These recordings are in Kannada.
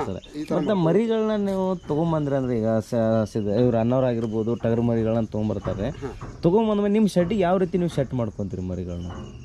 ಸರ್. ಮತ್ತು ಮರಿಗಳನ್ನ ನೀವು ತೊಗೊಂಬಂದ್ರೆ ಅಂದರೆ ಈಗ ಇವ್ರು ಅನ್ನೋರಾಗಿರ್ಬೋದು ಟಗರು ಮರಿಗಳನ್ನ ತೊಗೊಂಬರ್ತಾರೆ. ತೊಗೊಂಬಂದ್ಮೇಲೆ ನಿಮ್ಮ ಶೆಡ್ಡಿಗೆ ಯಾವ ರೀತಿ ನೀವು ಸೆಟ್ ಮಾಡ್ಕೊತೀರಿ ಮರಿಗಳನ್ನ?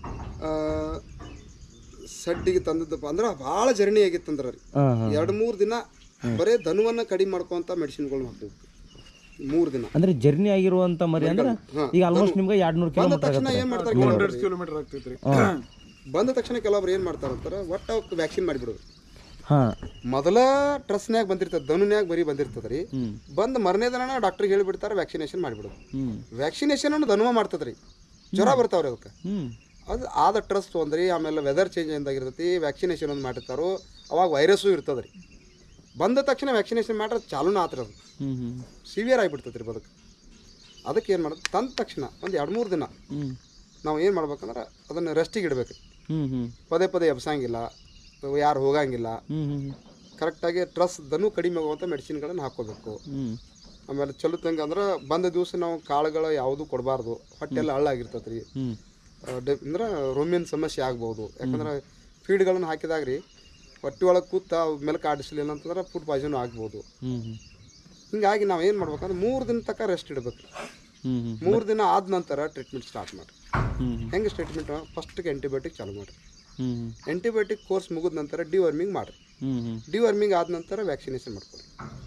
ಸಡ್ಡಿಗೆ ತಂದದ್ದಪ್ಪ ಅಂದ್ರೆ ಭಾಳ ಜರ್ನಿ ಆಗಿತ್ತಂದ್ರೆ ರೀ 2-3 ದಿನ ಬರೀ ದನುವನ್ನು ಕಡಿಮೆ ಮಾಡ್ಕೊಂತ ಮೆಡಿಸಿನ್ಗಳು ಮಾಡ್ತೀವಿ. 3 ದಿನ ಅಂದ್ರೆ ಜರ್ನಿ ಆಗಿರುವಂತ ಮರಿ ಅಂದ್ರೆ ಈಗ ಆಲ್ಮೋಸ್ಟ್ ನಿಮ್ಗೆ 200 ಕಿಲೋಮೀಟರ್ ಆಗ್ತೈತ್ರಿ. ಬಂದ ತಕ್ಷಣ ಕೆಲವೊಬ್ರು ಏನ್ ಮಾಡ್ತಾರಂತಾರೆ ಒಟ್ಟ ವ್ಯಾಕ್ಸಿನ್ ಮಾಡಿಬಿಡೋದು. ಮೊದಲ ಟ್ರಸ್ನ್ಯಾಗ ಬಂದಿರ್ತದೆ, ದನುನ್ಯಾಗ ಬರೀ ಬಂದಿರ್ತದ್ರಿ. ಬಂದ್ ಮರನೇ ದಿನ ಡಾಕ್ಟರ್ಗೆ ಹೇಳಿಬಿಡ್ತಾರೆ ವ್ಯಾಕ್ಸಿನೇಷನ್ ಮಾಡಿಬಿಡೋದು. ವ್ಯಾಕ್ಸಿನೇಷನ್ ಅನ್ನು ದನುವ ಮಾಡ್ತದ್ರಿ, ಜ್ವರ ಬರ್ತಾವ್ರಿ ಅದಕ್ಕೆ. ಅದು ಆದ ಟ್ರಸ್ಟ್ ತೊಂದ್ರಿ. ಆಮೇಲೆ ವೆದರ್ ಚೇಂಜ್ ಎಂದಾಗಿರ್ತೈತಿ, ವ್ಯಾಕ್ಸಿನೇಷನ್ ಒಂದು ಮಾಡಿರ್ತಾರೋ ಅವಾಗ ವೈರಸ್ಸು ಇರ್ತದ್ರಿ. ಬಂದ ತಕ್ಷಣ ವ್ಯಾಕ್ಸಿನೇಷನ್ ಮಾಡ್ರೆ ಚಾಲೂನ ಆತ್ರಿ, ಅದು ಸಿವಿಯರ್ ಆಗಿಬಿಡ್ತೈತೆ ರೀ ಬದುಕು. ಅದಕ್ಕೆ ಏನು ಮಾಡೋದು, ತಂದ ತಕ್ಷಣ ಒಂದು 2-3 ದಿನ ನಾವು ಏನು ಮಾಡ್ಬೇಕಂದ್ರೆ ಅದನ್ನು ರೆಸ್ಟಿಗೆ ಇಡಬೇಕು. ಪದೇ ಪದೇ ಎಬ್ಸಂಗಿಲ್ಲ, ಯಾರು ಹೋಗಂಗಿಲ್ಲ. ಕರೆಕ್ಟಾಗಿ ಟ್ರಸ್ ದನು ಕಡಿಮೆ ಆಗುವಂಥ ಮೆಡಿಸಿನ್ಗಳನ್ನು ಹಾಕೋಬೇಕು. ಆಮೇಲೆ ಚಲೋತ್ತಂಗೆ ಅಂದ್ರೆ ಬಂದ ದಿವಸ ನಾವು ಕಾಳುಗಳು ಯಾವುದು ಕೊಡಬಾರ್ದು. ಹೊಟ್ಟೆಲ್ಲ ಹಳ್ಳಾಗಿರ್ತೈತೆ ರೀ, ಅಂದ್ರೆ ರೋಮಿನ್ ಸಮಸ್ಯೆ ಆಗ್ಬೋದು. ಯಾಕಂದ್ರೆ ಫೀಡ್ಗಳನ್ನು ಹಾಕಿದಾಗ ರೀ ಹೊಟ್ಟೆ ಒಳಗೆ ಕೂತ ಮೆಲಕ್ಕೆ ಆಡಿಸಲಿಲ್ಲ ಅಂತಂದ್ರೆ ಫುಡ್ ಪಾಯ್ಸನ್ ಆಗ್ಬೋದು. ಹಿಂಗಾಗಿ ನಾವು ಏನು ಮಾಡ್ಬೇಕಂದ್ರೆ 3 ದಿನ ತನಕ ರೆಸ್ಟ್ ಇಡಬೇಕು. 3 ದಿನ ಆದ ನಂತರ ಟ್ರೀಟ್ಮೆಂಟ್ ಸ್ಟಾರ್ಟ್ ಮಾಡಿ. ಹೆಂಗೆ ಟ್ರೀಟ್ಮೆಂಟ್? ಫಸ್ಟಿಗೆ ಆ್ಯಂಟಿಬಯೋಟಿಕ್ ಚಾಲು ಮಾಡಿರಿ. ಆ್ಯಂಟಿಬಯೋಟಿಕ್ ಕೋರ್ಸ್ ಮುಗಿದ ನಂತರ ಡಿವರ್ಮಿಂಗ್ ಮಾಡಿರಿ. ಡಿವರ್ಮಿಂಗ್ ಆದ ನಂತರ ವ್ಯಾಕ್ಸಿನೇಷನ್ ಮಾಡ್ಕೊರಿ.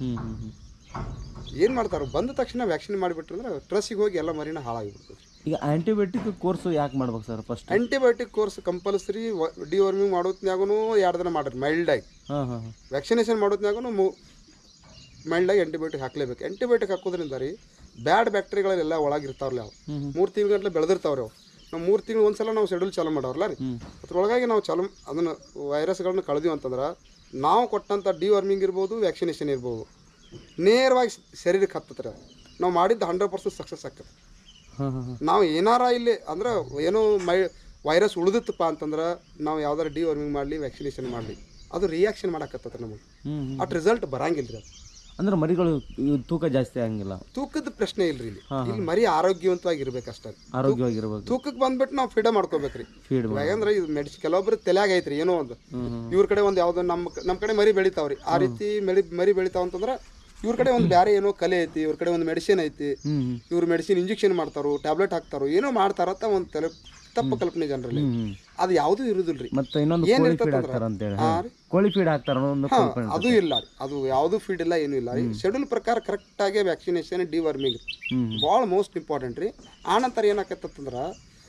ಏನು ಮಾಡ್ತಾರೆ, ಬಂದ ತಕ್ಷಣ ವ್ಯಾಕ್ಸಿನ್ ಮಾಡಿಬಿಟ್ರಂದ್ರೆ ಟ್ರಸ್ಸಿಗೆ ಹೋಗಿ ಎಲ್ಲ ಮರಿನ ಹಾಳಾಗಿಬಿಡ್ತದೆ. ಈಗ ಆ್ಯಂಟಿಬಯೋಟಿಕ್ ಕೋರ್ಸ್ ಯಾಕೆ ಮಾಡ್ಬೇಕು sir? First antibiotic course compulsory. Deworming ಮಾಡೋತ್ನಾಗೂ 2 ದಿನ ಮಾಡಿರಿ ಮೈಲ್ಡಾಗಿ. ವ್ಯಾಕ್ಸಿನೇಷನ್ ಮಾಡೋತ್ನಾಗೂ ಮೈಲ್ಡಾಗಿ ಆ್ಯಂಟಿಬಯೋಟಿಕ್ ಹಾಕ್ಲೇಬೇಕು. ಆ್ಯಂಟಿಬಯೋಟಿಕ್ ಹಾಕೋದ್ರಿಂದ ರೀ ಬ್ಯಾಡ್ ಬ್ಯಾಕ್ಟೀರಿಯಾಗಳೆಲ್ಲ ಒಳಗಿರ್ತಾವ್ರಿ. ಅವು 3 ತಿಂಗಳ ಬೆಳೆದಿರ್ತಾವ್ರಿ. ಅವು ನಾವು 3 ತಿಂಗಳು ಒಂದ್ಸಲ ನಾವು ಶೆಡ್ಯೂಲ್ ಚಾಲು ಮಾಡೋರಲ್ಲ ರೀ, ಅದ್ರೊಳಗಾಗಿ ನಾವು ಚಾಲು ಅದನ್ನು ವೈರಸ್ಗಳನ್ನ ಕಳೆದಿವಿ ಅಂತಂದ್ರೆ ನಾವು ಕೊಟ್ಟಂಥ ಡಿವರ್ಮಿಂಗ್ ಇರ್ಬೋದು, ವ್ಯಾಕ್ಸಿನೇಷನ್ ಇರ್ಬೋದು, ನೇರವಾಗಿ ಶರೀರಕ್ಕೆ ಹತ್ತತ್ರಿ. ಅದು ನಾವು ಮಾಡಿದ್ದು 100% ಸಕ್ಸಸ್ ಆಗ್ತದೆ. ನಾವು ಏನಾರ ಇಲ್ಲಿ ಅಂದ್ರೆ ಏನೋ ವೈರಸ್ ಉಳಿದಿತ್ತಪ್ಪ ಅಂತಂದ್ರೆ ನಾವು ಯಾವ್ದಾರು ಡಿವರ್ಮಿಂಗ್ ಮಾಡಲಿ, ವ್ಯಾಕ್ಸಿನೇಷನ್ ಮಾಡಲಿ, ಅದು ರಿಯಾಕ್ಷನ್ ಮಾಡಕತ್ತದ ನಮಗೆ. ಅಟ್ ರಿಸಲ್ಟ್ ಬರಂಗಿಲ್ಲ ರೀ. ಅದು ಅಂದ್ರೆ ಮರಿಗಳು ತೂಕ ಜಾಸ್ತಿ ಆಗಂಗಿಲ್ಲ. ತೂಕದ ಪ್ರಶ್ನೆ ಇಲ್ರಿ ಇಲ್ಲಿ. ಇಲ್ಲಿ ಮರಿ ಆರೋಗ್ಯವಂತವಾಗಿ ಇರ್ಬೇಕು ಅಷ್ಟೇ. ಆರೋಗ್ಯವಾಗಿರ್ಬೇಕು. ತೂಕಕ್ಕೆ ಬಂದ್ಬಿಟ್ಟು ನಾವು ಫೀಡ್ ಮಾಡ್ಕೋಬೇಕ್ರಿ. ಯಾಕಂದ್ರೆ ಇದು ಮೆಡಿಸಿನ್ ಕೆಲವೊಬ್ರು ತಲೆಯಾಗ ಐತ್ರಿ ಏನೋ ಒಂದು, ಇವ್ರ ಕಡೆ ಒಂದು ಯಾವ್ದೋ ನಮ್ಮ ಕಡೆ ಮರಿ ಬೆಳಿತಾವ್ರಿ. ಆ ರೀತಿ ಮರಿ ಬೆಳಿತಾವ ಅಂತಂದ್ರೆ ಇವ್ರ ಕಡೆ ಒಂದು ಬೇರೆ ಏನೋ ಕಲೆ ಐತಿ, ಇವ್ರ ಕಡೆ ಒಂದು ಮೆಡಿಸಿನ್ ಐತಿ, ಇವ್ರ ಮೆಡಿಸಿನ್ ಇಂಜೆಕ್ಷನ್ ಮಾಡ್ತಾರೋ, ಟ್ಯಾಬ್ಲೆಟ್ ಹಾಕ್ತಾರೋ, ಏನೋ ಮಾಡ್ತಾರಂತ ಒಂದು ತಪ್ಪು ಕಲ್ಪನೆ ಜನರಲ್ಲಿ. ಅದು ಯಾವುದೂ ಇರುದಿಲ್ರಿ. ಮತ್ತೆ ಇನ್ನೊಂದು ಕೋಳಿ ಫೀಡ್ ಹಾಕ್ತಾರ, ಅದು ಇಲ್ಲ ರೀ. ಅದು ಯಾವುದು ಫೀಡ್ ಇಲ್ಲ, ಏನೂ ಇಲ್ಲ ರೀ. ಶೆಡ್ಯೂಲ್ ಪ್ರಕಾರ ಕರೆಕ್ಟ್ ಆಗಿ ವ್ಯಾಕ್ಸಿನೇಷನ್, ಡಿವರ್ಮಿಂಗ್ ಭಾಳ ಮೋಸ್ಟ್ ಇಂಪಾರ್ಟೆಂಟ್ ರೀ. ಆನಂತರ ಏನಾಕತ್ತಂದ್ರೆ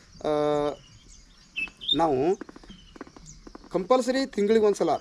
ನಾವು ಕಂಪಲ್ಸರಿ ತಿಂಗಳಿಗೆ ಒಂದ್ಸಲ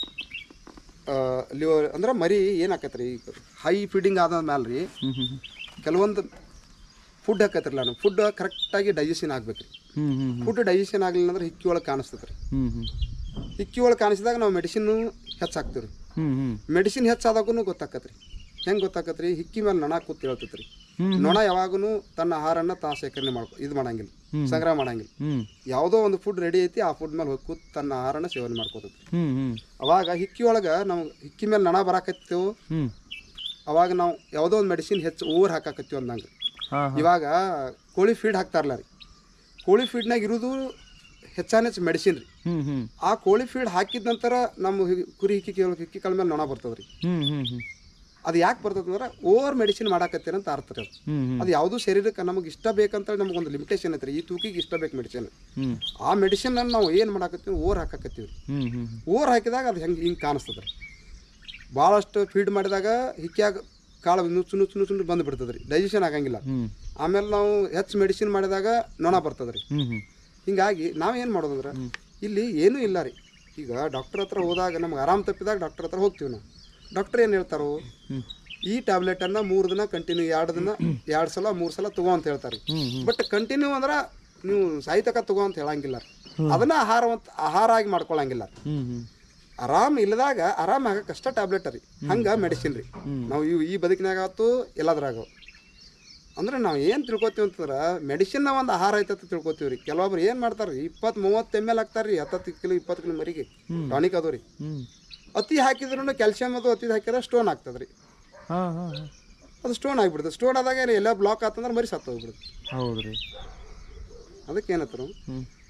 ಲಿವರ್ ಅಂದ್ರೆ ಮರಿ ಏನಾಕೈತೆ ರೀ, ಹೈ ಫೀಡಿಂಗ್ ಆದ ಮೇಲೆ ರೀ ಕೆಲವೊಂದು ಫುಡ್ ಹಾಕತ್ತಿರಲ್ಲ, ನಾವು ಫುಡ್ ಕರೆಕ್ಟಾಗಿ ಡೈಜೆಷನ್ ಆಗ್ಬೇಕು ರೀ. ಫುಡ್ ಡೈಜೆಷನ್ ಆಗಲಿಲ್ಲ ಅಂದ್ರೆ ಹಿಕ್ಕಿ ಒಳಗೆ ಕಾಣಿಸ್ತದೆ ರೀ. ಹಿಕ್ಕಿ ಒಳಗೆ ಕಾಣಿಸಿದಾಗ ನಾವು ಮೆಡಿಸಿನ್ ಹೆಚ್ಚಾಕ್ತೀವಿ ರೀ. ಮೆಡಿಸಿನ್ ಹೆಚ್ಚಾದಾಗೂ ಗೊತ್ತಾಕತ್ರಿ. ಹೆಂಗೆ ಗೊತ್ತಾಕತ್ರಿ? ಹಿಕ್ಕಿ ಮೇಲೆ ನೊಣ ಕೂತ್ ಹೇಳ್ತೈತೆ ರೀ. ನೊಣ ಯಾವಾಗೂ ತನ್ನ ಆಹಾರನ ಶೇಖರಣೆ ಇದು ಮಾಡಂಗಿಲ್ಲ, ಸಂಗ್ರಹ ಮಾಡಂಗಿಲ್ಲ. ಯಾವುದೋ ಒಂದು ಫುಡ್ ರೆಡಿ ಐತಿ, ಆ ಫುಡ್ ಮೇಲೆ ಹೋಗಿ ಕೂತ್ ತನ್ನ ಆಹಾರನ ಸೇವನೆ ಮಾಡ್ಕೋತೈತಿ. ಅವಾಗ ಹಿಕ್ಕಿ ಒಳಗೆ ನಾವು ಹಿಕ್ಕಿ ಮೇಲೆ ನೊಣ ಬರಾಕತ್ತೀವಿ, ಅವಾಗ ನಾವು ಯಾವುದೋ ಒಂದು ಮೆಡಿಸಿನ್ ಹೆಚ್ಚು ಓವರ್ ಹಾಕಾಕತ್ತೀವಿ ಅಂದಂಗೆ. ಇವಾಗ ಕೋಳಿ ಫೀಡ್ ಹಾಕ್ತಾರಲ್ಲ ರೀ, ಕೋಳಿ ಫೀಡ್ನಾಗ ಇರೋದು ಹೆಚ್ಚಾನೆಚ್ಚು ಮೆಡಿಸಿನ್ ರೀ. ಆ ಕೋಳಿ ಫೀಡ್ ಹಾಕಿದ ನಂತರ ನಮ್ಮ ಕುರಿ ಹಿಕ್ಕಿ ಕಾಳ ಮೇಲೆ ನೊಣ ಬರ್ತದ್ರಿ. ಅದು ಯಾಕೆ ಬರ್ತದೆ ಅಂದ್ರೆ ಓವರ್ ಮೆಡಿಸಿನ್ ಮಾಡಾಕತ್ತೀರ ಅಂತ ಅರ್ಥ ರೀ. ಅದು ಯಾವುದೂ ಶರೀರಕ್ಕೆ ನಮಗೆ ಇಷ್ಟ ಬೇಕಂತ ನಮಗೊಂದು ಲಿಮಿಟೇಷನ್ ಐತ್ರಿ. ಈ ತೂಕಿಗೆ ಇಷ್ಟ ಬೇಕು ಮೆಡಿಸಿನ್. ಆ ಮೆಡಿಸಿನ್ ನಾವು ಏನು ಮಾಡಾಕತ್ತೀವಿ, ಓವರ್ ಹಾಕಾಕತ್ತೀವಿ ರೀ. ಓವರ್ ಹಾಕಿದಾಗ ಅದು ಹಿಂಗೆ ಕಾಣಿಸ್ತದೆ ರೀ. ಭಾಳಷ್ಟು ಫೀಡ್ ಮಾಡಿದಾಗ ಹಿಕ್ಕಿಯಾಗ ಕಾಳು ನುಚ್ಚು ಬಂದು ಬಿಡ್ತದೆ ರೀ, ಡೈಜೆಷನ್ ಆಗಂಗಿಲ್ಲ. ಆಮೇಲೆ ನಾವು ಹೆಚ್ಚು ಮೆಡಿಸಿನ್ ಮಾಡಿದಾಗ ನೊಣ ಬರ್ತದೆ ರೀ. ಹಿಂಗಾಗಿ ನಾವೇನು ಮಾಡೋದಂದ್ರೆ ಇಲ್ಲಿ ಏನೂ ಇಲ್ಲ ರೀ. ಈಗ ಡಾಕ್ಟರ್ ಹತ್ರ ಹೋದಾಗ ನಮ್ಗೆ ಆರಾಮ್ ತಪ್ಪಿದಾಗ ಡಾಕ್ಟರ್ ಹತ್ರ ಹೋಗ್ತೀವಿ ನಾವು. ಡಾಕ್ಟರ್ ಏನು ಹೇಳ್ತಾರೋ, ಈ ಟ್ಯಾಬ್ಲೆಟನ್ನು 3 ದಿನ ಕಂಟಿನ್ಯೂ 2 ಸಲ 3 ಸಲ ತಗೋ ಅಂತ ಹೇಳ್ತಾರೆ. ಬಟ್ ಕಂಟಿನ್ಯೂ ಅಂದ್ರೆ ನೀವು ಸಾಹಿತ್ಯಕ ತಗೋ ಅಂತ ಹೇಳಂಗಿಲ್ಲ ರೀ. ಅದನ್ನ ಆಹಾರ ಆಗಿ ಮಾಡ್ಕೊಳಂಗಿಲ್ಲ. ಆರಾಮ್ ಇಲ್ಲದಾಗ ಆರಾಮ್ ಆಗಕ್ಕಷ್ಟ ಟ್ಯಾಬ್ಲೆಟ್ ರೀ. ಹಂಗೆ ಮೆಡಿಸಿನ್ ರೀ. ನಾವು ಈ ಬದುಕಿನಾಗ ಆಯ್ತು ಎಲ್ಲದ್ರಾಗ ಅಂದ್ರೆ ನಾವು ಏನು ತಿಳ್ಕೊತೀವಿ ಅಂತಂದ್ರೆ ಮೆಡಿಸಿನ್ನ ಒಂದು ಆಹಾರ ಐತಂತ ತಿಳ್ಕೊತೀವಿ ರೀ. ಕೆಲವೊಬ್ರು ಏನು ಮಾಡ್ತಾರೆ ರೀ, 20-30 ml ಹಾಕ್ತಾರೆ ರೀ 10 ಕಿಲೋ 20 ಕಿಲೋ ಮರಿಗೆ ಟಾನಿಕ್ ಅದು ರೀ. ಅತಿ ಹಾಕಿದ್ರೂ ಕ್ಯಾಲ್ಸಿಯಂ ಅದು ಅತಿ ಹಾಕಿದ್ರೆ ಸ್ಟೋನ್ ಆಗ್ತದೆ ರೀ. ಅದು ಸ್ಟೋನ್ ಆಗಿಬಿಡ್ತದೆ. ಸ್ಟೋನ್ ಆದಾಗ ಎಲ್ಲ ಬ್ಲಾಕ್ ಆತಂದ್ರೆ ಮರಿ ಸತ್ತು ಹೋಗ್ಬಿಡುತ್ತೆ. ಹೌದು ರೀ. ಅದಕ್ಕೆ ಏನತ್ತರು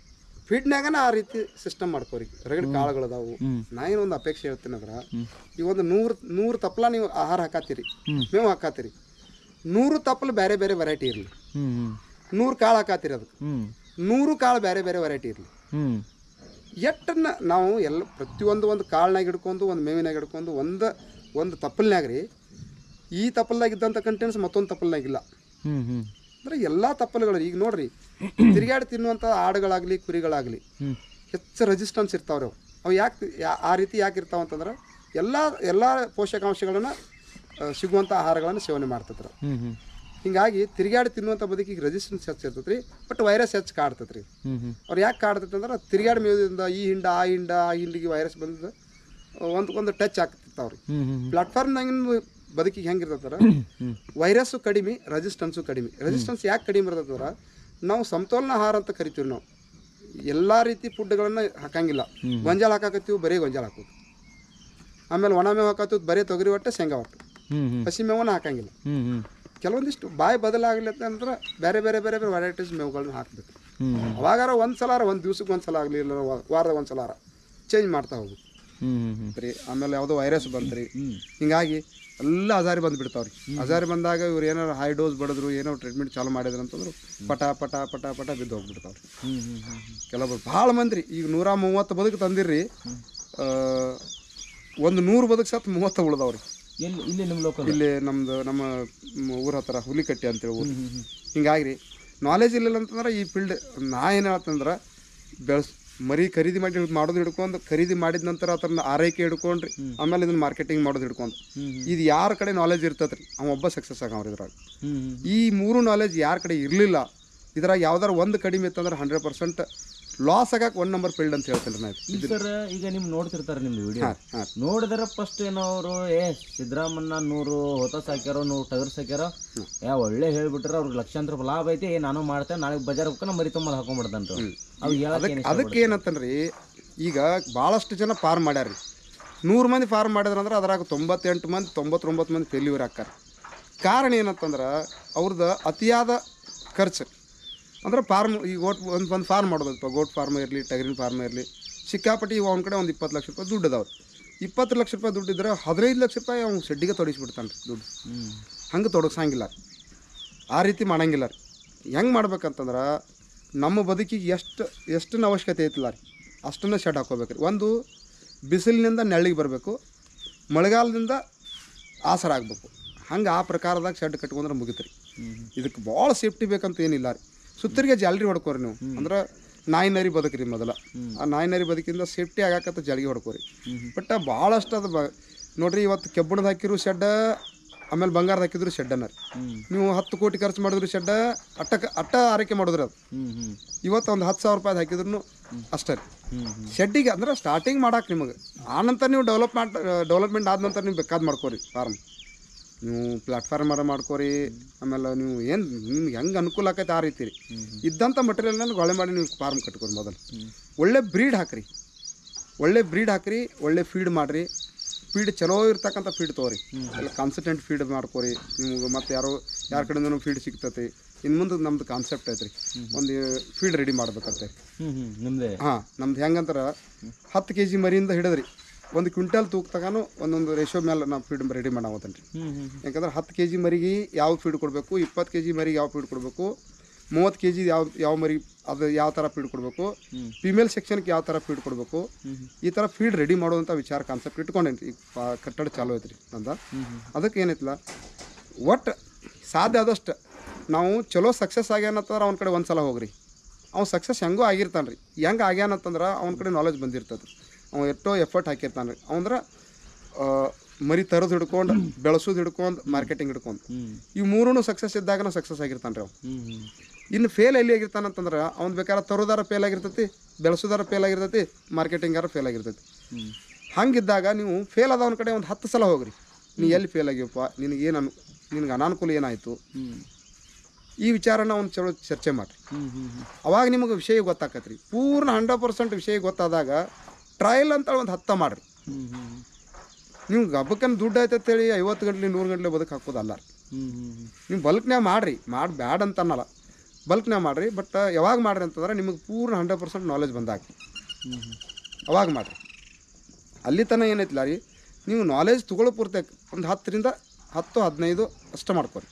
ಫೀಡ್ನಾಗನ ಆ ರೀತಿ ಸಿಸ್ಟಮ್ ಮಾಡ್ಕೋರಿ. ರಗಡ್ ಕಾಳುಗಳು ಅದಾವು. ನಾ ಏನೊಂದು ಅಪೇಕ್ಷೆ ಹೇಳ್ತೀನಿ ಅಂದ್ರೆ, ಈಗ ಒಂದು 100 ತಪ್ಪಲ ನೀವು ಆಹಾರ ಹಾಕಾತೀರಿ, ಮೇವು ಹಾಕಾತೀರಿ, 100 ತಪ್ಪಲು ಬೇರೆ ಬೇರೆ ವೆರೈಟಿ ಇರಲಿ. 100 ಕಾಳು ಹಾಕಾತೀರಿ, ಅದಕ್ಕೆ 100 ಕಾಳು ಬೇರೆ ಬೇರೆ ವೆರೈಟಿ ಇರಲಿ. ಎಟ್ಟನ್ನ ನಾವು ಎಲ್ಲ ಪ್ರತಿಯೊಂದು ಕಾಳ್ನಾಗ ಹಿಡ್ಕೊಂಡು, ಒಂದು ಮೇವಿನಾಗ ಹಿಡ್ಕೊಂಡು, ಒಂದು ತಪ್ಪಲ್ನಾಗ ರೀ ಈ ತಪ್ಪಲ್ನಾಗ ಇದ್ದಂಥ ಕಂಟೆಂಟ್ಸ್ ಮತ್ತೊಂದು ತಪ್ಪಲ್ನಾಗಿಲ್ಲ. ಅಂದರೆ ಎಲ್ಲ ತಪ್ಪಲುಗಳು ಈಗ ನೋಡ್ರಿ, ತಿರುಗಾಡಿ ತಿನ್ನುವಂಥ ಆಡುಗಳಾಗಲಿ ಕುರಿಗಳಾಗಲಿ ಹೆಚ್ಚು ರೆಸಿಸ್ಟೆನ್ಸ್ ಇರ್ತಾವ್ರಿ. ಅವು ಯಾಕೆ ಆ ರೀತಿ ಯಾಕೆ ಇರ್ತಾವ ಅಂತಂದ್ರೆ ಎಲ್ಲ ಪೋಷಕಾಂಶಗಳನ್ನು ಸಿಗುವಂಥ ಆಹಾರಗಳನ್ನು ಸೇವನೆ ಮಾಡ್ತತ್ರಿ. ಹಿಂಗಾಗಿ ತಿರುಗಾಡಿ ತಿನ್ನುವಂಥ ಬದುಕಿಗೆ ರೆಸಿಸ್ಟೆನ್ಸ್ ಹೆಚ್ಚು ಇರ್ತೈತೆ ರೀ. ಬಟ್ ವೈರಸ್ ಹೆಚ್ಚು ಕಾಡ್ತೈತೆ ರೀ. ಅವ್ರು ಯಾಕೆ ಕಾಡ್ತೈತೆ ಅಂದ್ರೆ ತಿರುಗಾಡಿ ಮೇವುದಿಂದ ಈ ಹಿಂಡಿಗೆ ವೈರಸ್ ಬಂದು ಒಂದು ಟಚ್ ಆಗ್ತಿರ್ತಾವ್ರಿ. ಪ್ಲಾಟ್ಫಾರ್ಮ್ನಾಗಿನ ಬದುಕಿಗೆ ಹೆಂಗಿರ್ತೈತಾರ, ವೈರಸ್ಸು ಕಡಿಮೆ, ರೆಸಿಸ್ಟೆನ್ಸು ಕಡಿಮೆ. ರೆಸಿಸ್ಟೆನ್ಸ್ ಯಾಕೆ ಕಡಿಮೆ ಇರ್ತೈತಂದ್ರೆ ನಾವು ಸಮತೋಲನ ಆಹಾರ ಅಂತ ಕರಿತೀವಿ. ನಾವು ಎಲ್ಲ ರೀತಿ ಫುಡ್ಗಳನ್ನು ಹಾಕಂಗಿಲ್ಲ. ಗೊಂಜಾಳ ಹಾಕಾಕತ್ತೀವಿ, ಬರೀ ಗೊಂಜಾಳ ಹಾಕೋದು. ಆಮೇಲೆ ಒಣ ಮೇವು ಹಾಕತ್ತೀವಿ, ಬರೀ ತೊಗರಿ ಒಟ್ಟು ಶೇಂಗಾ ಒಟ್ಟು. ಹಸಿ ಮೇವನ್ನ ಹಾಕಂಗಿಲ್ಲ. ಕೆಲವೊಂದಿಷ್ಟು ಬಾಯಿ ಬದಲಾಗಲಿ ಅಂತಂದ್ರೆ ಬೇರೆ ಬೇರೆ ಬೇರೆ ಬೇರೆ ವೆರೈಟೀಸ್ ಮೇವುಗಳನ್ನ ಹಾಕಬೇಕು. ಅವಾಗಾರ ಒಂದು ದಿವ್ಸಕ್ಕೆ ಒಂದ್ಸಲ ಆಗಲಿ, ಇಲ್ಲ ವಾರದಾಗ ಒಂದ್ಸಲ ಚೇಂಜ್ ಮಾಡ್ತಾ ಹೋಗ್ಬೇಕು ರೀ. ಆಮೇಲೆ ಯಾವುದೋ ವೈರಸ್ ಬಂತ್ರಿ, ಹಿಂಗಾಗಿ ಎಲ್ಲ ಅಜಾರಿ ಬಂದುಬಿಡ್ತಾವ್ರಿ. ಅಜಾರಿ ಬಂದಾಗ ಇವ್ರು ಏನಾರು ಹೈ ಡೋಸ್ ಬಡಿದ್ರು, ಏನೋ ಟ್ರೀಟ್ಮೆಂಟ್ ಚಾಲು ಮಾಡಿದ್ರು ಅಂತಂದ್ರೆ ಪಟ ಪಟ ಪಟ ಪಟ ಬಿದ್ದು ಹೋಗ್ಬಿಡ್ತಾವ್ರಿ. ಕೆಲವೊಬ್ರು ಭಾಳ ಮಂದಿ ಈಗ 130 ಬದುಕು ತಂದಿರ್ರಿ, ಒಂದು 100 ಬದುಕು ಸತ್ತು 30 ಉಳ್ದವ್ರಿ. ಇಲ್ಲಿ ನಮ್ಮ ಊರ ಹತ್ರ ಹುಲಿಕಟ್ಟಿ ಅಂತೇಳಿ ಊರು. ಹಿಂಗಾಗಿ ನಾಲೆಜ್ ಇಲ್ಲ ಅಂತಂದ್ರೆ ಈ ಫೀಲ್ಡ್ ನಾ ಏನು ಹೇಳ್ತಂದ್ರೆ ಮರಿ ಖರೀದಿ ಮಾಡೋದು ಹಿಡ್ಕೊಂಡು, ಖರೀದಿ ಮಾಡಿದ ನಂತರ ಅದನ್ನ ಆರೈಕೆ ಹಿಡ್ಕೊಂಡ್ರಿ, ಆಮೇಲೆ ಇದನ್ನ ಮಾರ್ಕೆಟಿಂಗ್ ಮಾಡೋದು ಹಿಡ್ಕೊಂಡು, ಇದು ಯಾರ ಕಡೆ ನಾಲೆಜ್ ಇರ್ತೈತ್ರಿ ಅವ ಒಬ್ಬ ಸಕ್ಸಸ್ ಆಗವ್ರಿ. ಇದ್ರಾಗ ಈ 3 ನಾಲೆಜ್ ಯಾರ ಕಡೆ ಇರಲಿಲ್ಲ, ಇದ್ರಾಗ ಯಾವ್ದಾರ ಒಂದು ಕಡಿಮೆ ಇತ್ತಂದ್ರೆ 100% ಲಾಸ್ ಆಗಕ್ಕೆ 1 ನಂಬರ್ ಫೀಲ್ಡ್ ಅಂತ ಹೇಳ್ತೀನಿ ನಾ. ಸರ್ ಈಗ ನಿಮ್ ನೋಡ್ತಿರ್ತಾರೆ ನಿಮ್ದು ವಿಡಿಯೋ, ನೋಡಿದ್ರೆ ಫಸ್ಟ್ ಏನೋ ಅವರು ಸಿದ್ದರಾಮಣ್ಣ 100 ಹೊತ ಸಾಕ್ಯಾರೋ, 100 ಟಗರ್ ಸಾಕ್ಯಾರೋ, ಒಳ್ಳೆ ಹೇಳ್ಬಿಟ್ರೆ ಅವ್ರಿಗೆ ಲಕ್ಷಾಂತರ ಲಾಭ ಐತಿ, ನಾನು ಮಾಡ್ತೇನೆ, ನಾಳೆ ಬಜಾರ್ ಹೋಗ್ಕೊಂಡು ಮರಿ ತುಂಬ ಹಾಕೊಂಡ್ಬಿಡ್ತಂತ. ಅದಕ್ಕೆ ಏನಂತನ್ರಿ, ಈಗ ಭಾಳಷ್ಟು ಜನ ಫಾರ್ಮ್ ಮಾಡ್ಯಾರ್ರಿ. 100 ಮಂದಿ ಫಾರ್ಮ್ ಮಾಡಿದ್ರಂದ್ರೆ ಅದ್ರಾಗ 98 ಮಂದಿ 99 ಮಂದಿ ಫೇಲ್ಯೂರ್ ಹಾಕಾರ. ಕಾರಣ ಏನಂತಂದ್ರೆ ಅವ್ರದ್ದು ಅತಿಯಾದ ಖರ್ಚು. ಅಂದ್ರೆ ಫಾರ್ಮ್ ಈಗ ಒಂದು ಫಾರ್ಮ್ ಮಾಡೋದಪ್ಪ, ಗೋಟ್ ಫಾರ್ಮ್ ಇರಲಿ, ಟಗರಿನ ಫಾರ್ಮ್ ಇರಲಿ, ಸಿಕ್ಕಾಪಟ್ಟಿ ಅವ್ನ ಕಡೆ ಒಂದು 20 ಲಕ್ಷ ರೂಪಾಯಿ ದುಡ್ಡು ಅದಾವ್ರಿ. 20 ಲಕ್ಷ ರೂಪಾಯಿ ದುಡ್ಡು ಇದ್ರೆ 15 ಲಕ್ಷ ರೂಪಾಯಿ ಅವ್ನು ಶೆಡ್ಡಿಗೆ ತೊಡಗಿಸ್ಬಿಡ್ತಾನೆ ರೀ ದುಡ್ಡು. ಹಂಗೆ ತೊಡಗಿಸಂಗಿಲ್ಲ ರೀ, ಆ ರೀತಿ ಮಾಡಂಗಿಲ್ಲ ರೀ. ಹೆಂಗೆ ಮಾಡ್ಬೇಕಂತಂದ್ರೆ ನಮ್ಮ ಬದುಕಿಗೆ ಎಷ್ಟು ಅವಶ್ಯಕತೆ ಐತಿಲ್ಲ ರೀ ಅಷ್ಟನ್ನು ಶೆಡ್ ಹಾಕೋಬೇಕು ರೀ. ಒಂದು ಬಿಸಿಲಿನಿಂದ ನೆಳ್ಳಿಗೆ ಬರಬೇಕು, ಮಳೆಗಾಲದಿಂದ ಆಸರ ಆಗಬೇಕು. ಹಂಗೆ ಆ ಪ್ರಕಾರದಾಗ ಶೆಡ್ ಕಟ್ಕೊಂಡ್ರೆ ಮುಗಿತು ರೀ. ಇದಕ್ಕೆ ಭಾಳ ಸೇಫ್ಟಿ ಬೇಕಂತ ಏನಿಲ್ಲ ರೀ. ಸುತ್ತರಿಗೆ ಜಾಲರಿ ಹೊಡ್ಕೋರಿ ನೀವು. ಅಂದ್ರೆ ನಾಯಿ ನರಿ ಬದುಕ್ರಿ ಮೊದಲ. ಆ ನಾಯಿ ನರಿ ಬದುಕಿಂದ ಸೇಫ್ಟಿ ಆಗಾಕತ್ತ ಜಾಲಿಗೆ ಹೊಡ್ಕೋರಿ. ಬಟ್ ಭಾಳಷ್ಟು ಅದು ನೋಡ್ರಿ, ಇವತ್ತು ಕೆಬ್ಬಣದ ಹಾಕಿರು ಶೆಡ್, ಆಮೇಲೆ ಬಂಗಾರದ ಹಾಕಿದ್ರು ಶೆಡ್ಡನ್ನ ರೀ. ನೀವು 10 ಕೋಟಿ ಖರ್ಚು ಮಾಡಿದ್ರು ಶೆಡ್ಡ ಅಟ್ಟ ಆರೈಕೆ ಮಾಡಿದ್ರಿ. ಅದು ಇವತ್ತು ಒಂದು 10,000 ರೂಪಾಯಿ ಹಾಕಿದ್ರು ಅಷ್ಟೇ ರೀ ಶೆಡ್ಡಿಗೆ. ಅಂದ್ರೆ ಸ್ಟಾರ್ಟಿಂಗ್ ಮಾಡಕ್ಕೆ ನಿಮಗೆ, ಆನಂತರ ನೀವು ಡೆವಲಪ್ಮೆಂಟ್ ಆದ ನಂತರ ನೀವು ಬೇಕಾದ್ ಮಾಡ್ಕೋರಿ ಫಾರ್ಮ್. ನೀವು ಪ್ಲಾಟ್ಫಾರ್ಮ್ ಮಾಡ್ಕೋರಿ. ಆಮೇಲೆ ನೀವು ನಿಮ್ಗೆ ಹೆಂಗೆ ಅನುಕೂಲ ಆಕೈತೆ ಆ ರೀತಿ ರೀ. ಇದ್ದಂಥ ಮಟೀರಿಯಲ್ನ ಗೊಳೆ ಮಾಡಿ ನೀವು ಫಾರ್ಮ್ ಕಟ್ಕೋರಿ. ಮೊದಲು ಒಳ್ಳೆ ಬ್ರೀಡ್ ಹಾಕ್ರಿ, ಒಳ್ಳೆ ಫೀಡ್ ಮಾಡಿರಿ. ಫೀಡ್ ಚಲೋ ಇರ್ತಕ್ಕಂಥ ಫೀಡ್ ತೊಗೊರಿ, ಎಲ್ಲ ಕಾನ್ಸಂಟ್ರೇಟ್ ಫೀಡ್ ಮಾಡ್ಕೋರಿ. ನಿಮ್ಗೆ ಮತ್ತು ಯಾರ ಕಡೆಯಿಂದ ಫೀಡ್ ಸಿಗ್ತೈತಿ. ಇನ್ನು ಮುಂದೆ ನಮ್ದು ಕಾನ್ಸೆಪ್ಟ್ ಐತ್ರಿ, ಒಂದು ಫೀಡ್ ರೆಡಿ ಮಾಡ್ಬೇಕಂತೆ. ನಮ್ದು ಹೆಂಗಂತಾರೆ 10 kg ಮರಿಯಿಂದ ಹಿಡಿದ್ರಿ 1 ಕ್ವಿಂಟಲ್ ತೂಕ ತಗಾನು ಒಂದೊಂದು ರೇಷೋ ಮೇಲೆ ನಾವು ಫೀಡ್ ರೆಡಿ ಮಾಡಾವತ್ತೇನೆ ರೀ. ಯಾಕಂದ್ರೆ 10 kg ಮರಿಗೆ ಯಾವ ಫೀಡ್ ಕೊಡಬೇಕು, 20 kg ಮರಿಗೆ ಯಾವ ಫೀಡ್ ಕೊಡಬೇಕು, 30 kg ಯಾವ ಮರಿ ಅದು ಯಾವ ಥರ ಫೀಡ್ ಕೊಡಬೇಕು, ಫಿಮೇಲ್ ಸೆಕ್ಷನ್ಗೆ ಯಾವ ಥರ ಫೀಡ್ ಕೊಡಬೇಕು, ಈ ಥರ ಫೀಡ್ ರೆಡಿ ಮಾಡೋದಂಥ ವಿಚಾರ ಕಾನ್ಸೆಪ್ಟ್ ಇಟ್ಕೊಂಡೇನಿ ರೀ. ಈಗ ಕಟ್ಟಡ ಚಾಲು ಐತೆ ರೀ ನಂದ. ಅದಕ್ಕೆ ಏನೈತಿಲ್ಲ, ಒಟ್ಟು ಸಾಧ್ಯ ಆದಷ್ಟು ನಾವು ಚಲೋ ಸಕ್ಸಸ್ ಆಗ್ಯಾನಂತಂದ್ರೆ ಅವ್ನ ಕಡೆ ಒಂದು ಸಲ ಹೋಗ್ರಿ. ಅವ್ನು ಸಕ್ಸಸ್ ಹೆಂಗೋ ಆಗಿರ್ತಾನೆ ರೀ. ಹೆಂಗೆ ಆಗ್ಯಾನಂತಂದ್ರೆ ಅವ್ನ ಕಡೆ ನಾಲೆಜ್ ಬಂದಿರ್ತದೆ. ಅವ್ನು ಎಷ್ಟೋ ಎಫರ್ಟ್ ಹಾಕಿರ್ತಾನೆ ರೀ. ಅವಂದ್ರೆ ಮರಿ ತರೋದು ಹಿಡ್ಕೊಂಡು, ಬೆಳೆಸೋದು ಹಿಡ್ಕೊಂಡು, ಮಾರ್ಕೆಟಿಂಗ್ ಹಿಡ್ಕೊಂಡು, ಈ 3 ಸಕ್ಸಸ್ ಇದ್ದಾಗ ಸಕ್ಸಸ್ ಆಗಿರ್ತಾನೆ ರೀ ಅವ್ನು. ಇನ್ನು ಫೇಲ್ ಎಲ್ಲಿ ಆಗಿರ್ತಾನಂತಂದ್ರೆ ಅವ್ನು ಬೇಕಾದ್ರೆ ತರೋದಾರ ಫೇಲ್ ಆಗಿರ್ತೈತಿ, ಬೆಳೆಸೋದಾರ ಫೇಲ್ ಆಗಿರ್ತೈತಿ, ಮಾರ್ಕೆಟಿಂಗಾರ ಫೇಲ್ ಆಗಿರ್ತೈತಿ. ಹಂಗಿದ್ದಾಗ ನೀವು ಫೇಲ್ ಆದವನ ಕಡೆ ಒಂದು 10 ಸಲ ಹೋಗ್ರಿ. ನೀ ಎಲ್ಲಿ ಫೇಲ್ ಆಗಿವಪ್ಪ, ನಿನಗೆ ಅನಾನುಕೂಲ ಏನಾಯಿತು, ಈ ವಿಚಾರನ ಒಂದು ಚಲೋ ಚರ್ಚೆ ಮಾಡಿರಿ. ಅವಾಗ ನಿಮಗೆ ವಿಷಯ ಗೊತ್ತಾಕತ್ರಿ. ಪೂರ್ಣ 100% ವಿಷಯ ಗೊತ್ತಾದಾಗ ಟ್ರಯಲ್ ಅಂತ ಒಂದು 10 ಮಾಡಿರಿ. ನೀವು ಹಬ್ಬಕ್ಕನ್ನು ದುಡ್ಡು ಆಯ್ತಂತೇಳಿ 50 ಗಂಟೆ 100 ಗಂಟೆ ಬದುಕು ಹಾಕೋದಲ್ಲ ರೀ. ನೀವು ಬಲ್ಕ್ನ್ಯಾಗ ಮಾಡಿರಿ, ಬ್ಯಾಡ್ ಅಂತ ಅನ್ನಲ್ಲ. ಬಲ್ಕ್ನಾಗ ಮಾಡಿರಿ. ಬಟ್ ಯಾವಾಗ ಮಾಡಿರಿ ಅಂತಂದ್ರೆ ನಿಮಗೆ ಪೂರ್ಣ 100% ನಾಲೆಜ್ ಬಂದಾಗ ಅವಾಗ ಮಾಡಿರಿ. ಅಲ್ಲಿ ತನಕ ಏನೈತಿಲ್ಲ ರೀ, ನೀವು ನಾಲೆಜ್ ತೊಗೊಳ್ಳೋ ಪೂರ್ತಿ ಒಂದು 10-15 ಅಷ್ಟೇ ಮಾಡ್ಕೊರಿ.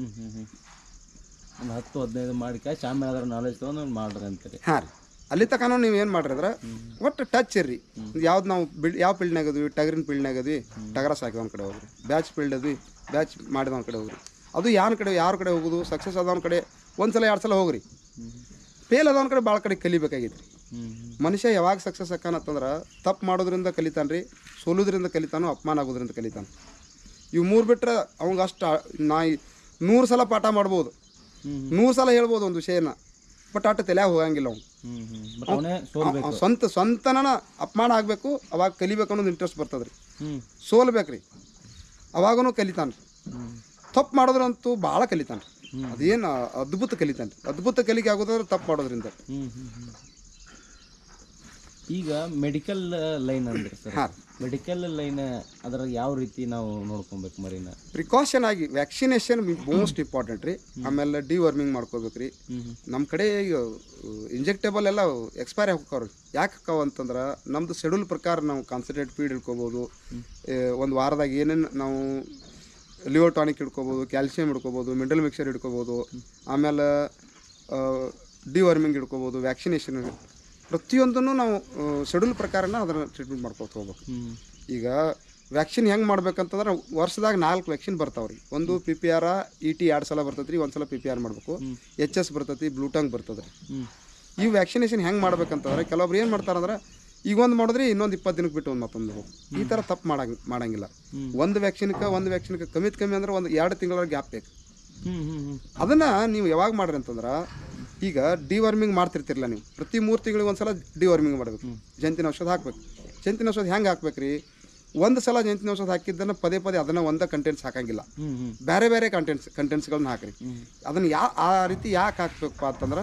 ಒಂದು 10-15 ಮಾಡಿ ಆಮೇಲೆ ಅದರ ನಾಲೆಜ್ ತೊಗೊಂಡು ಮಾಡ್ರಿ ಅಂತೀರಿ. ಹಾಂ ರೀ, ಅಲ್ಲಿ ತನಕ ನೀವು ಏನು ಮಾಡ್ರಿ ಅಂದ್ರೆ ಒಟ್ಟು ಟಚ್ ಇರ್ರಿ. ಯಾವ್ದು ನಾವು ಯಾವ ಫೀಲ್ಡ್ನಾಗ ಅದ್ವಿ, ಟಗರಿನ ಫೀಲ್ಡ್ನಾಗ ಅದ್ವಿ, ಟಗರ ಸಾಕಿದ ಒಂದು ಕಡೆ ಹೋಗ್ರಿ. ಬ್ಯಾಚ್ ಫೀಲ್ಡ್ ಅದ್ವಿ, ಬ್ಯಾಚ್ ಮಾಡಿದ ಒಂದು ಕಡೆ ಹೋಗ್ರಿ. ಅದು ಯಾರ ಕಡೆ ಹೋಗೋದು, ಸಕ್ಸಸ್ ಆದವನ ಕಡೆ 1 ಸಲ 2 ಸಲ ಹೋಗ್ರಿ. ಫೇಲ್ ಆದವನ ಕಡೆ ಭಾಳ ಕಡೆ ಕಲಿಬೇಕಾಗೈತಿ ರೀ. ಮನುಷ್ಯ ಯಾವಾಗ ಸಕ್ಸಸ್ ಆಕಾನತ್ತಂದ್ರೆ ತಪ್ಪು ಮಾಡೋದ್ರಿಂದ ಕಲಿತಾನೆ ರೀ, ಸೋಲೋದ್ರಿಂದ ಕಲಿತಾನೋ, ಅಪಮಾನ ಆಗೋದ್ರಿಂದ ಕಲಿತಾನೆ. ಇವು 3 ಬಿಟ್ರೆ ಅವಂಗೆ ಅಷ್ಟು 100 ಸಲ ಪಾಠ ಮಾಡ್ಬೋದು, 100 ಸಲ ಹೇಳ್ಬೋದು ಒಂದು ವಿಷಯನ, ಬಟ್ ಅಷ್ಟು ತಲೆಯಾಗ ಹೋಗಂಗಿಲ್ಲ ಅವ್ನು. ಸ್ವಂತನ ಅಪಮಾನ ಆಗಬೇಕು, ಅವಾಗ ಕಲಿಬೇಕು ಅನ್ನೋದು ಇಂಟ್ರೆಸ್ಟ್ ಬರ್ತದೆ ರೀ. ಸೋಲ್ಬೇಕ್ರಿ, ಅವಾಗೂ ಕಲಿತಾನೆ. ತಪ್ಪು ಮಾಡೋದ್ರಂತೂ ಭಾಳ ಕಲಿತಾನೆ. ಅದೇನು ಅದ್ಭುತ ಕಲಿತಾನೆ. ಅದ್ಭುತ ಕಲಿಕೆ ಆಗೋದ್ರೆ ತಪ್ಪು ಮಾಡೋದ್ರಿಂದ. ಈಗ ಮೆಡಿಕಲ್ ಲೈನ್ ಅಂದ್ರೆ ಸರ್, ಮೆಡಿಕಲ್ ಲೈನ್ ಅದರ ಯಾವ ರೀತಿ ನಾವು ನೋಡ್ಕೊಬೇಕು ಮರಿನ? ಪ್ರಿಕಾಷನ್ ಆಗಿ ವ್ಯಾಕ್ಸಿನೇಷನ್ ಮೋಸ್ಟ್ ಇಂಪಾರ್ಟೆಂಟ್ ರೀ. ಆಮೇಲೆ ಡಿವರ್ಮಿಂಗ್ ಮಾಡ್ಕೋಬೇಕು ರೀ. ನಮ್ಮ ಕಡೆ ಈಗ ಇಂಜೆಕ್ಟೇಬಲ್ ಎಲ್ಲ ಎಕ್ಸ್ಪೈರ್ ಹೋಗ್ತಾವ್ರಿ. ಯಾಕೆ ಹಾಕಾವ ಅಂತಂದ್ರೆ ನಮ್ಮದು ಶೆಡ್ಯೂಲ್ ಪ್ರಕಾರ ನಾವು ಕಾನ್ಸಂಟ್ರೇಟ್ ಫೀಡ್ ಇಡ್ಕೋಬೋದು. ಒಂದು ವಾರದಾಗ ಏನೇನು ನಾವು ಲಿವರ್ ಟಾನಿಕ್ ಹಿಡ್ಕೋಬೋದು, ಕ್ಯಾಲ್ಸಿಯಂ ಹಿಡ್ಕೋಬೋದು, ಮಿನರಲ್ ಮಿಕ್ಸರ್ ಹಿಡ್ಕೋಬೋದು, ಆಮೇಲೆ ಡಿವರ್ಮಿಂಗ್ ಹಿಡ್ಕೋಬೋದು, ವ್ಯಾಕ್ಸಿನೇಷನ್, ಪ್ರತಿಯೊಂದನ್ನು ನಾವು ಶೆಡ್ಯೂಲ್ ಪ್ರಕಾರನ ಅದನ್ನು ಟ್ರೀಟ್ಮೆಂಟ್ ಮಾಡ್ಕೊತ ಹೋಗ್ಬೇಕು. ಈಗ ವ್ಯಾಕ್ಸಿನ್ ಹೆಂಗೆ ಮಾಡ್ಬೇಕಂತಂದ್ರೆ ವರ್ಷದಾಗ 4 ವ್ಯಾಕ್ಸಿನ್ ಬರ್ತಾವೆ ರೀ. ಒಂದು PPR ET 2 ಸಲ ಬರ್ತೈತೆ ರೀ, 1 ಸಲ PPR ಮಾಡಬೇಕು. HS ಬರ್ತೈತಿ, ಬ್ಲೂಟಂಗ್ ಬರ್ತದೆ ರೀ. ಈ ವ್ಯಾಕ್ಸಿನೇಷನ್ ಹೆಂಗೆ ಮಾಡ್ಬೇಕಂತಂದ್ರೆ ಕೆಲವೊಬ್ರು ಏನು ಮಾಡ್ತಾರಂದ್ರೆ ಈಗ ಒಂದು ಮಾಡಿದ್ರಿ ಇನ್ನೊಂದು 20 ದಿನಕ್ಕೆ ಬಿಟ್ಟು ಒಂದು ಮತ್ತೊಂದು ಹೋಗಿ, ಈ ಥರ ತಪ್ಪು ಮಾಡಂಗಿಲ್ಲ. ಒಂದು ವ್ಯಾಕ್ಸಿನ್ಗೆ ಕಮ್ಮಿ ಅಂದ್ರೆ ಒಂದು 2 ತಿಂಗಳ ಗ್ಯಾಪ್ ಬೇಕು. ಅದನ್ನು ನೀವು ಯಾವಾಗ ಮಾಡ್ರಿ ಅಂತಂದ್ರೆ, ಈಗ ಡಿವರ್ಮಿಂಗ್ ಮಾಡ್ತಿರ್ತಿರಲ್ಲ ನೀವು, ಪ್ರತಿ 3 ತಿಂಗಳಿಗೆ ಒಂದು ಸಲ ಡಿವರ್ಮಿಂಗ್ ಮಾಡಬೇಕು. ಜಂತಿನ ಔಷಧ ಹಾಕ್ಬೇಕು. ಜಂತಿನ ಔಷಧ ಹೆಂಗೆ ಹಾಕ್ಬೇಕು ರೀ, ಒಂದು ಸಲ ಜಂತಿನ ಔಷಧ ಹಾಕಿದ್ದನ್ನು ಪದೇ ಅದನ್ನು ಒಂದೇ ಕಂಟೆಂಟ್ಸ್ ಹಾಕಂಗಿಲ್ಲ, ಬೇರೆ ಕಂಟೆಂಟ್ಸ್ಗಳನ್ನ ಹಾಕ್ರಿ. ಅದನ್ನು ಆ ರೀತಿ ಯಾಕೆ ಹಾಕ್ಬೇಕಪ್ಪ ಅಂತಂದ್ರೆ,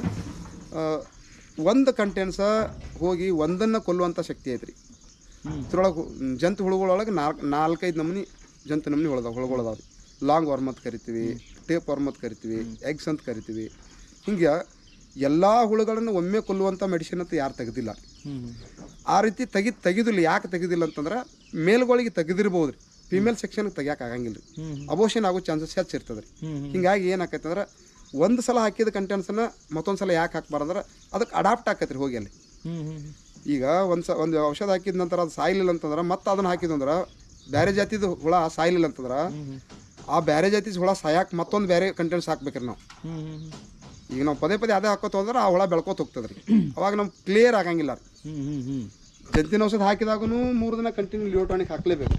ಒಂದು ಕಂಟೆಂಟ್ಸ ಹೋಗಿ ಒಂದನ್ನು ಕೊಲ್ಲುವಂಥ ಶಕ್ತಿ ಐತ್ರಿ. ಇದ್ರೊಳಗೆ ಜಂತು ಹುಳುಗಳೊಳಗೆ 4-5 ನಮೂನಿ ಜಂತು ನಮೂನಿ ಹುಳುಗಳದಾವ ರೀ. ಲಾಂಗ್ ವರ್ಮ್ ಅಂತ ಕರಿತೀವಿ, ಟೇಪ್ ವರ್ಮ್ ಅಂತ ಕರಿತೀವಿ, ಎಗ್ಸ್ ಅಂತ ಕರಿತೀವಿ. ಹಿಂಗೆ ಎಲ್ಲ ಹುಳುಗಳನ್ನು ಒಮ್ಮೆ ಕೊಲ್ಲುವಂಥ ಮೆಡಿಸಿನ್ ಅಂತ ಯಾರು ತೆಗೆದಿಲ್ಲ. ಆ ರೀತಿ ತೆಗೆದಿಲ್ಲ. ಯಾಕೆ ತೆಗೆದಿಲ್ಲ ಅಂತಂದ್ರೆ ಮೇಲ್ಗಳಿಗೆ ತೆಗೆದಿರ್ಬೋದು ರೀ, ಫಿಮೇಲ್ ಸೆಕ್ಷನ್ಗೆ ತೆಗಿಯೋಕೆ ಆಗಂಗಿಲ್ಲ ರೀ. ಅಬೋಷನ್ ಆಗೋ ಚಾನ್ಸಸ್ ಹೆಚ್ಚಿರ್ತದೆ ರೀ. ಹಿಂಗಾಗಿ ಏನಾಕೈತೆ ಅಂದ್ರೆ ಒಂದು ಸಲ ಹಾಕಿದ ಕಂಟೆಂಟ್ಸನ್ನು ಮತ್ತೊಂದು ಸಲ ಯಾಕೆ ಹಾಕ್ಬಾರ್ದಂದ್ರೆ ಅದಕ್ಕೆ ಅಡಾಪ್ಟ್ ಆಕೈತೆ ರೀ ಹೋಗಿ ಅಲ್ಲಿ. ಈಗ ಒಂದು ಔಷಧ ಹಾಕಿದ ನಂತರ ಅದು ಸಾಯ್ಲಿಲ್ಲ ಅಂತಂದ್ರೆ ಮತ್ತೆ ಅದನ್ನು ಹಾಕಿದಂದ್ರೆ ಬೇರೆ ಜಾತಿದು ಹುಳ ಸಾಯ್ಲಿಲ್ಲ ಅಂತಂದ್ರೆ ಆ ಬೇರೆ ಜಾತಿ ಹುಳ ಸಾಯಕ್ಕೆ ಮತ್ತೊಂದು ಬೇರೆ ಕಂಟೆಂಟ್ಸ್ ಹಾಕ್ಬೇಕ್ರಿ ನಾವು. ಈಗ ನಾವು ಪದೇ ಅದೇ ಹಾಕೋತ ಹೋದ್ರೆ ಆ ಹುಳ ಬೆಳ್ಕೋತ ಹೋಗ್ತದೆ ರೀ. ಅವಾಗ ನಮ್ಗೆ ಕ್ಲಿಯರ್ ಆಗಂಗಿಲ್ಲ ರೀ. ಜಂತಿನ ಔಷಧ ಹಾಕಿದಾಗೂ 3 ದಿನ ಕಂಟಿನ್ಯೂ ಲಿವರ್ ಟಾನಿಕ್ ಹಾಕ್ಲೇಬೇಕು.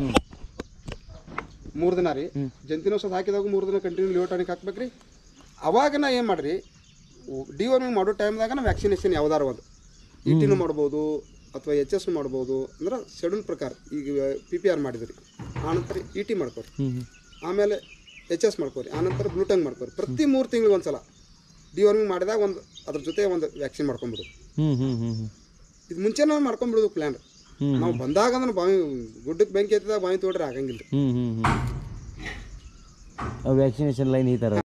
3 ದಿನ ರೀ, ಜಂತಿನ ಔಷಧ ಹಾಕಿದಾಗ 3 ದಿನ ಕಂಟಿನ್ಯೂ ಲಿವರ್ ಟಾನಿಕ್ ಹಾಕ್ಬೇಕ್ರಿ. ಅವಾಗ ನಾ ಏನು ಮಾಡಿರಿ, ಡಿವರ್ಮಿಂಗ್ ಮಾಡೋ ಟೈಮ್ದಾಗ ವ್ಯಾಕ್ಸಿನೇಷನ್ ಯಾವ್ದಾರು ಒಂದು ETನೂ ಮಾಡ್ಬೋದು ಅಥವಾ HS ಮಾಡ್ಬೋದು. ಅಂದ್ರೆ ಶೆಡ್ಯೂಲ್ ಪ್ರಕಾರ ಈಗ PPR ಮಾಡಿದ್ರಿ, ಆನಂತರ ET ಮಾಡ್ಕೋರಿ, ಆಮೇಲೆ HS ಮಾಡ್ಕೋರಿ, ಆನಂತರ ಬ್ಲೂಟಂಗ್ ಮಾಡ್ಕೋರಿ. ಪ್ರತಿ 3 ತಿಂಗಳಿಗೆ ಒಂದು ಸಲ ಡಿವರ್ಮಿಂಗ್ ಮಾಡಿದಾಗ ಅದ್ರ ಜೊತೆ ಒಂದು ವ್ಯಾಕ್ಸಿನ್ ಮಾಡ್ಕೊಂಡ್ಬಿಡೋದು. ಇದು ಮುಂಚೆನೇ ಮಾಡ್ಕೊಂಡ್ಬಿಡೋದು ಪ್ಲ್ಯಾನ್. ನಾವು ಬಂದಾಗ ಅಂದ್ರೆ ಗುಡ್ಡಕ್ಕೆ ಬೆಂಕಿ ಎತ್ತಿದಾಗ ಬಾವಿ ತೋಡ್ರೆ ಆಗಂಗಿಲ್ಲ. ವ್ಯಾಕ್ಸಿನೇಷನ್ ಲೈನ್ ಈ ಥರ